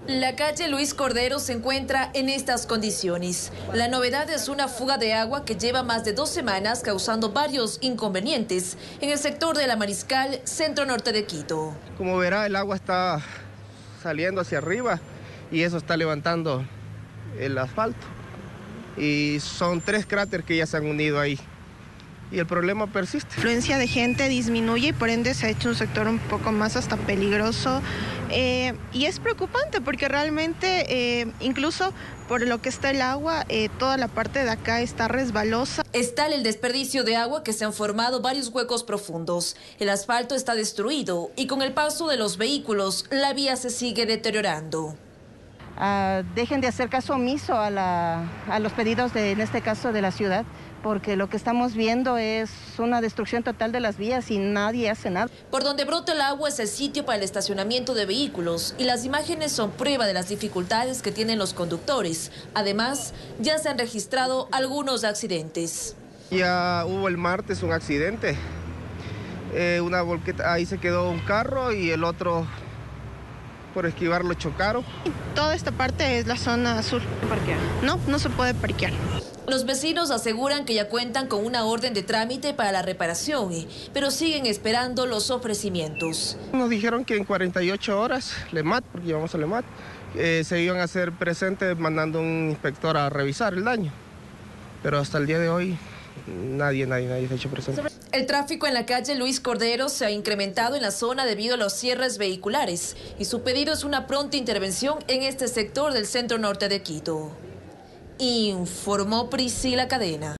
La calle Luis Cordero se encuentra en estas condiciones. La novedad es una fuga de agua que lleva más de 2 semanas causando varios inconvenientes en el sector de La Mariscal, centro norte de Quito. Como verá, el agua está saliendo hacia arriba y eso está levantando el asfalto. Y son 3 cráteres que ya se han unido ahí. Y el problema persiste. La afluencia de gente disminuye y por ende se ha hecho un sector un poco más hasta peligroso. Y es preocupante porque realmente incluso por lo que está el agua, toda la parte de acá está resbalosa. Es tal el desperdicio de agua que se han formado varios huecos profundos. El asfalto está destruido y con el paso de los vehículos la vía se sigue deteriorando. Dejen de hacer caso omiso a los pedidos en este caso de la ciudad, porque lo que estamos viendo es una destrucción total de las vías y nadie hace nada. Por donde brota el agua es el sitio para el estacionamiento de vehículos y las imágenes son prueba de las dificultades que tienen los conductores. Además, ya se han registrado algunos accidentes. Ya hubo el martes un accidente, una volqueta, ahí se quedó un carro y el otro por esquivarlo chocaron. Toda esta parte es la zona azul. ¿Parquear? No se puede parquear. Los vecinos aseguran que ya cuentan con una orden de trámite para la reparación, pero siguen esperando los ofrecimientos. Nos dijeron que en 48 horas, LEMAT, porque llevamos a LEMAT, se iban a hacer presentes mandando un inspector a revisar el daño. Pero hasta el día de hoy nadie se ha hecho presente. El tráfico en la calle Luis Cordero se ha incrementado en la zona debido a los cierres vehiculares y su pedido es una pronta intervención en este sector del centro norte de Quito. Informó Priscila Cadena.